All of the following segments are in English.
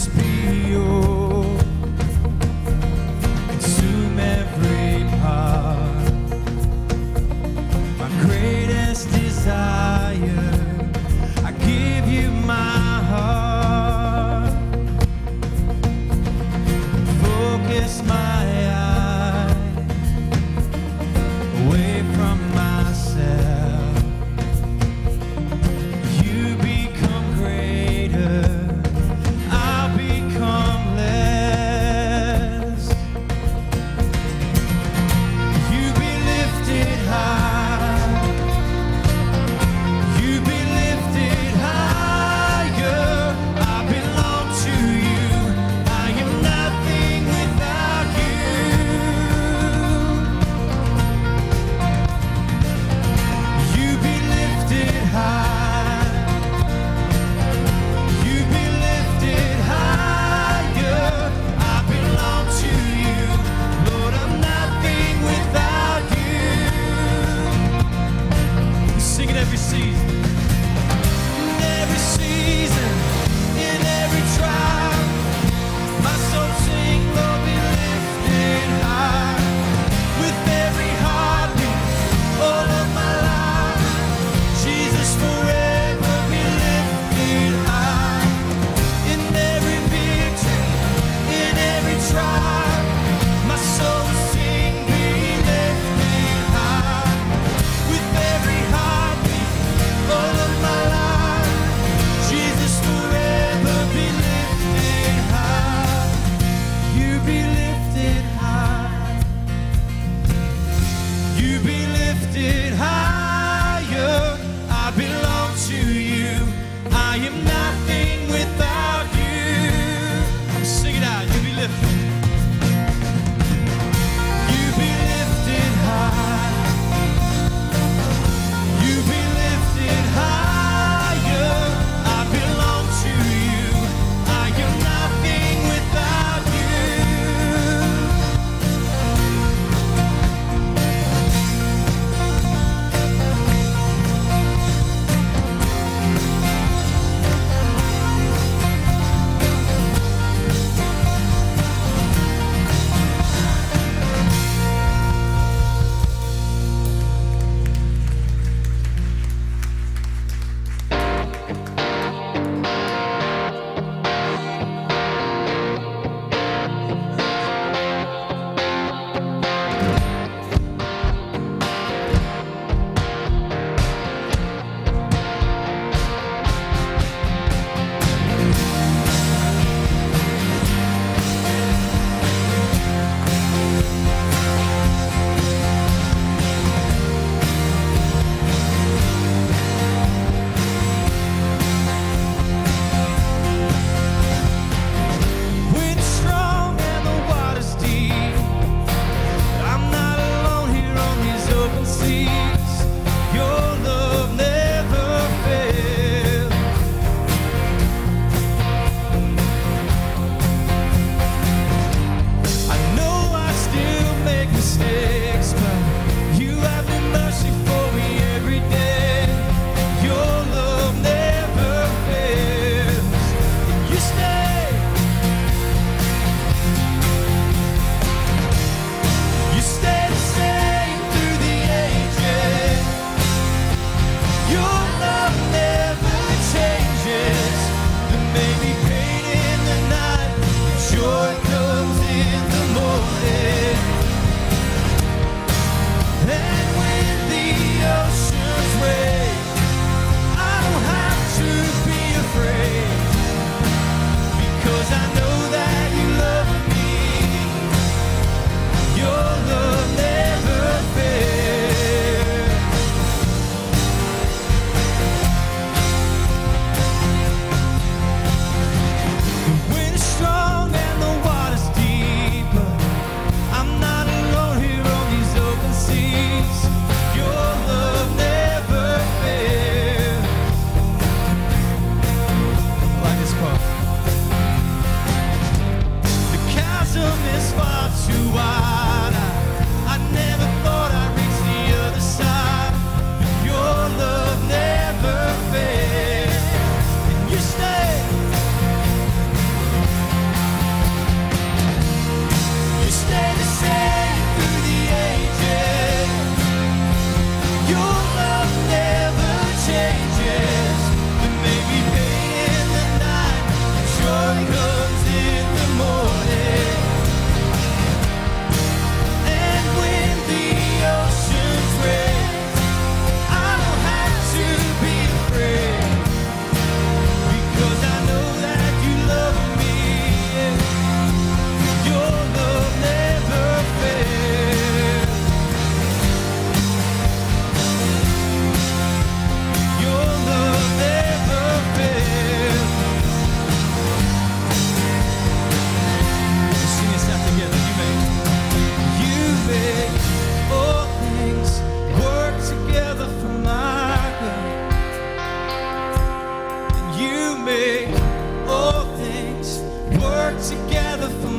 You become greater, I'll become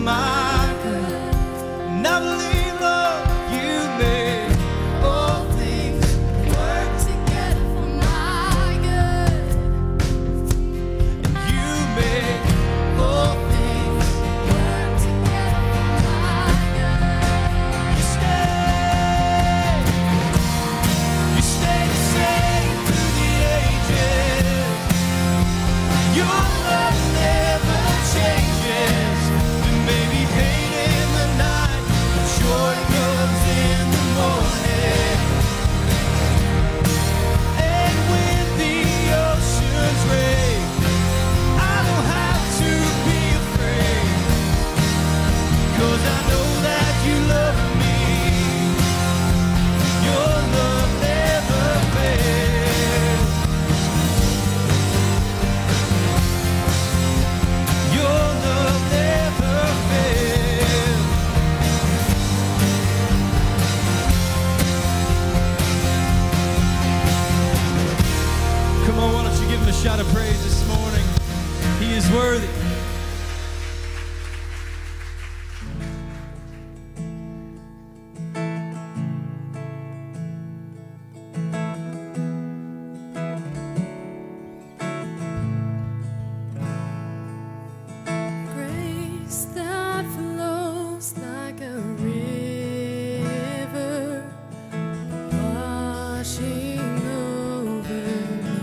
my good. And I believe, Lord, you make all things work together for my good. And you make all things work together for my good. You stay the same through the ages. Your love never changes. There may be pain in the night, but joy comes in the morning. And when the oceans rage, I don't have to be afraid, 'cause I know that you love me. Your love never fails. Your love never fails. Come on, why don't you give him a shout of praise this morning? He is worthy. Grace that flows like a river, washing over me.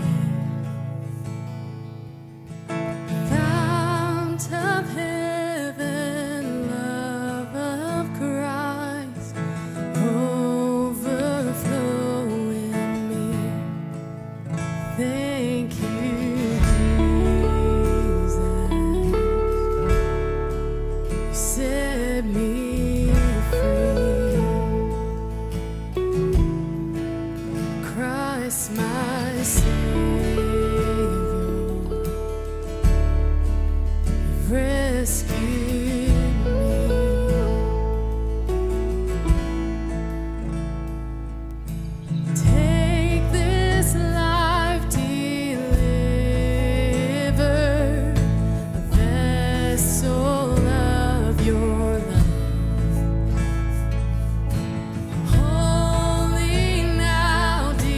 Fount of heaven, love of Christ, overflow in me. Thank you, Jesus. Set me free. Christ, my Savior, rescued me. Take this life, deliver a vessel of your love. Holy now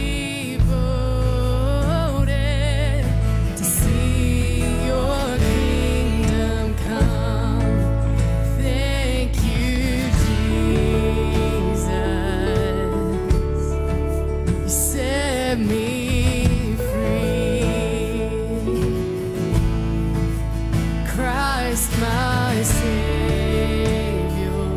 devoted to see your kingdom come. Thank you, Jesus. You set me free. Christ, my Savior,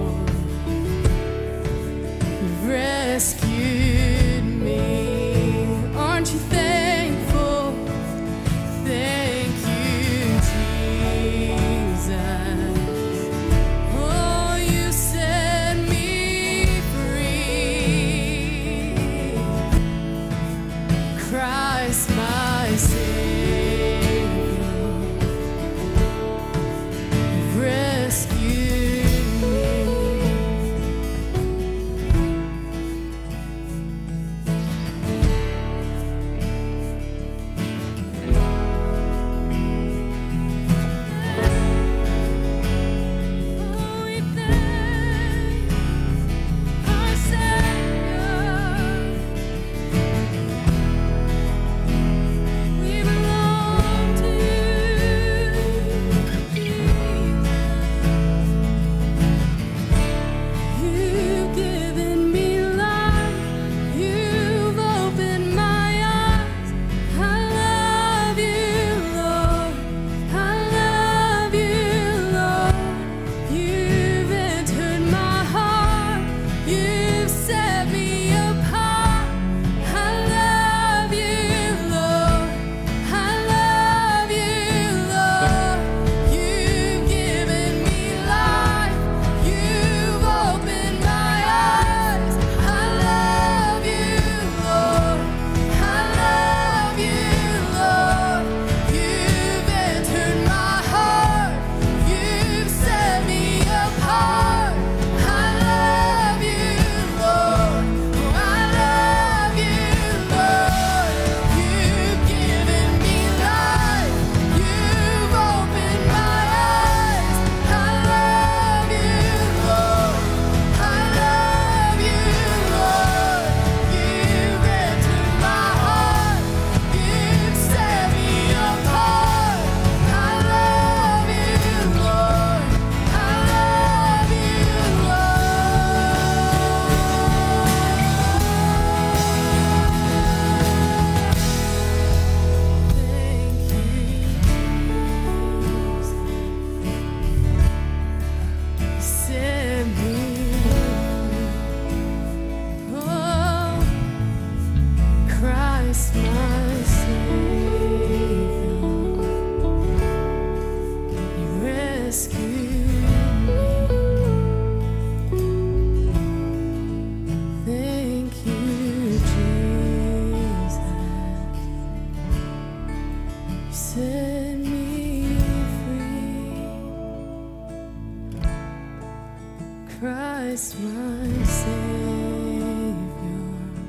rescued me. Aren't you thankful? Thank you, Jesus. Oh, you set me free. Christ my Savior, you rescued me. Thank you, Jesus. You set me free. Christ my Savior,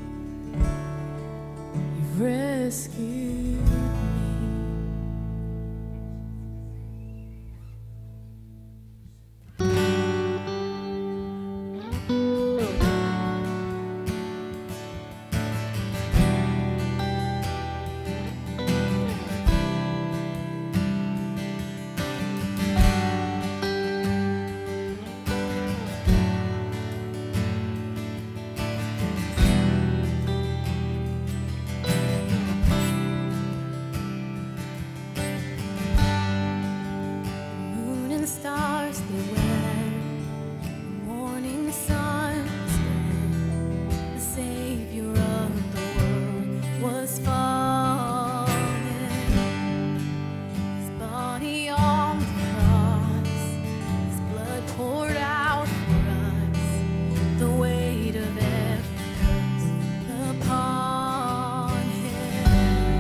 you've rescued me. Moon and stars they were, the morning sun stood. The Savior of the world was falling. His body on the cross, his blood poured out for us. The weight of every curse upon him.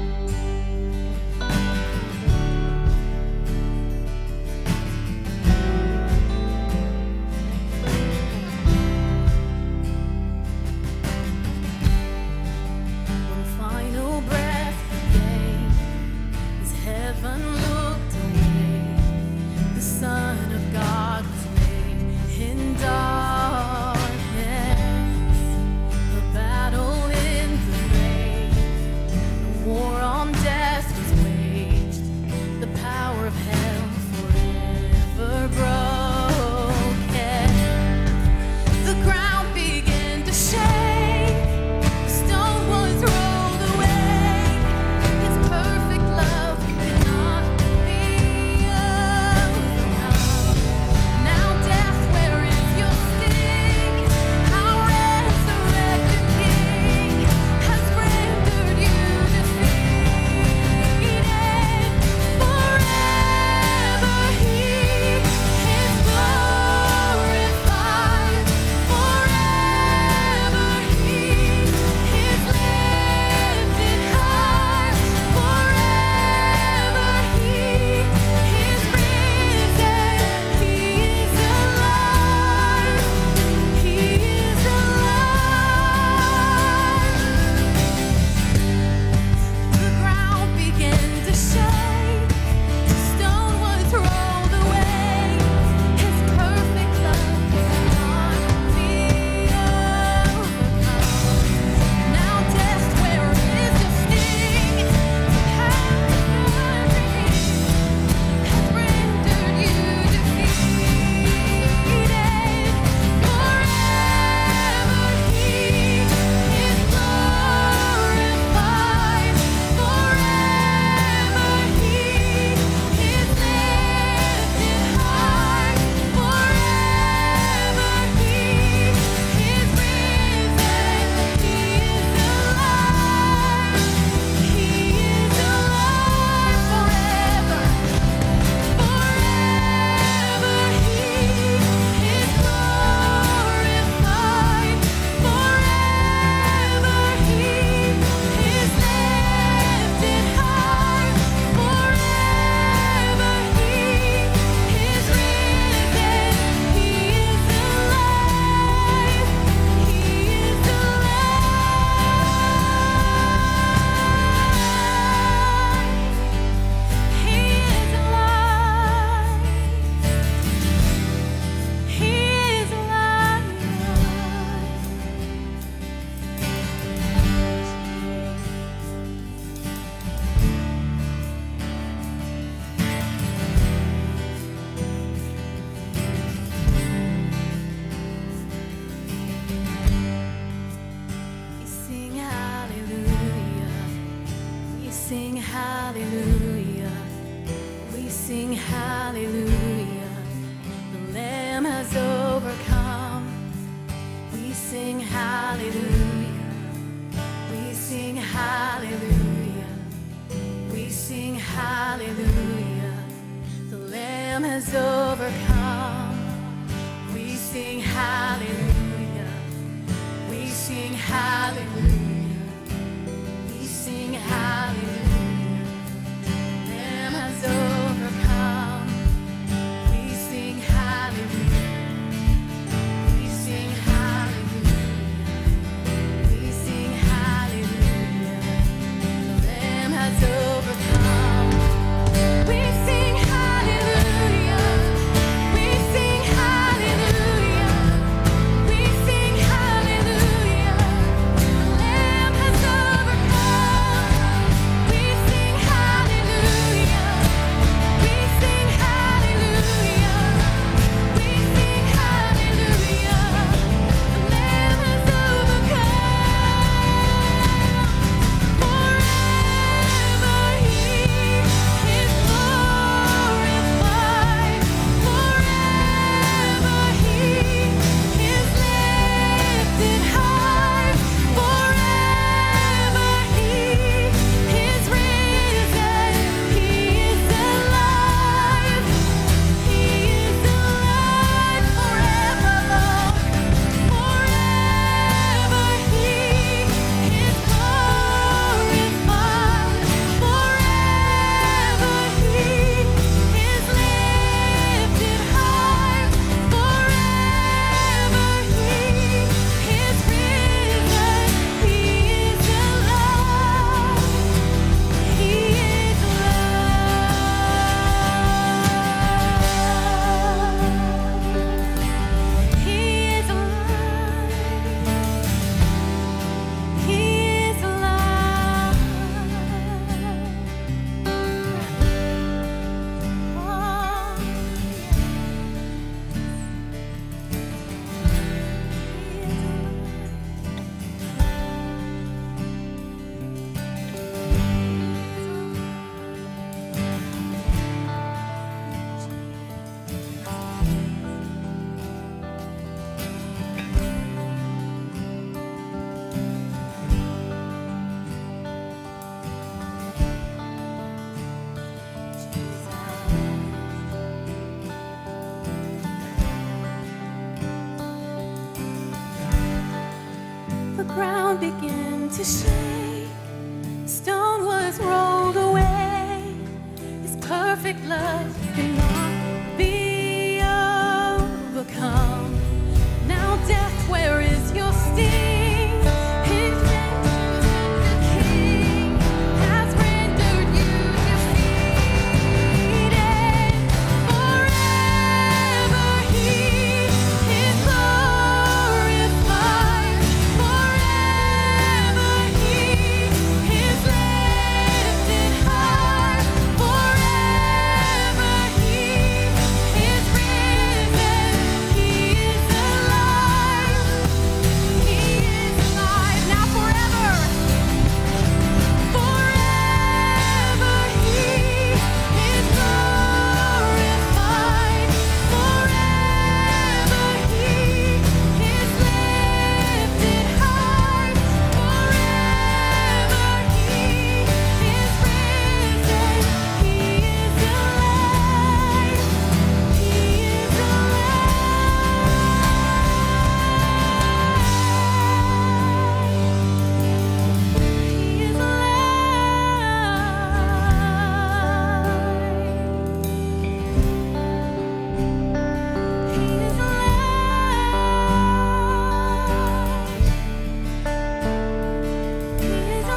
One final breath he gave, as heaven looked away. The Son of God was laid in darkness. The battle in the grave, the war on death was waged. The power of hell forever broken. The ground began to shake. The stone was rolled away. His perfect love could not be overcome. Now death, where is your sting? Our resurrected King has rendered you defeated. Forever He is glorified. Forever He is lifted high. Forever He is risen. He is alive. He is alive. The ground began to shake. The stone was rolled away. His perfect love could not be overcome. Now death, where is your sting? Calvary has rendered you defeated. Forever He is glorified. Forever He is lifted high. Forever He is risen. He is alive. He is alive forever. Forever He is glorified. Forever He is lifted high. Forever He is risen. He is alive. He is alive. He is alive. He is alive. We sing hallelujah. We sing hallelujah. We sing hallelujah. The Lamb has overcome. We sing hallelujah. We sing hallelujah. Lamb has overcome. We sing hallelujah. We sing hallelujah. We sing hallelujah. Lamb has overcome. We sing hallelujah. We sing hallelujah. We sing hallelujah. The Lamb has overcome. We sing hallelujah. We sing hallelujah. We sing hallelujah. The Lamb has overcome. We sing hallelujah. We sing hallelujah. We sing hallelujah. The Lamb has overcome. Forever He is glorified. Forever He is lifted high. Forever He is risen. He is alive. He is alive forever, Lord. Forever He is glorified. Forever He is lifted high. Forever He is risen. He is alive. He is alive. He is alive. He is alive. The ground began to shake. Stone was rolled away. His perfect love cannot be overcome. Now, death, where is your sting? His vengeance, the King, has rendered you defeated. Forever He is glorified. Forever He is lifted high. Forever He is risen. He is alive. He is alive. Now forever. Forever He is glorified. Forever He is lifted high. Forever He is risen. He is alive. He is alive. He is alive. He is alive. He is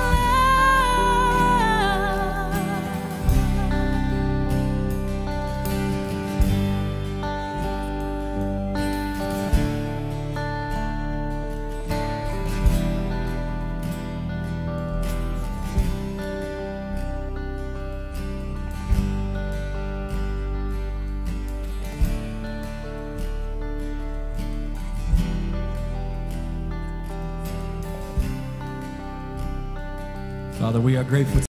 Father, we are grateful